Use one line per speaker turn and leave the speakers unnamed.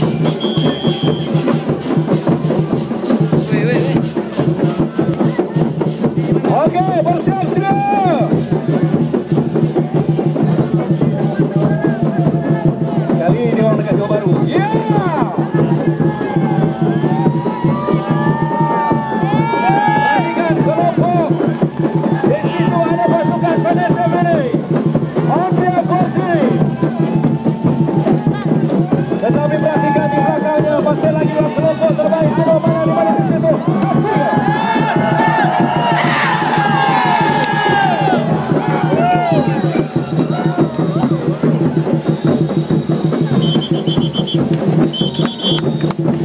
Oke, bersiap sudah. Sekali dia orang dekat Johor Bahru. Ya. Perhatikan kelompok. Di situ ada pasukan Vanessa Mele, Andrea Gordi. Tetapi perhatikan di belakangnya masih lagi dalam kelompok terbaik. Ada mana di mana di situ? Thank you.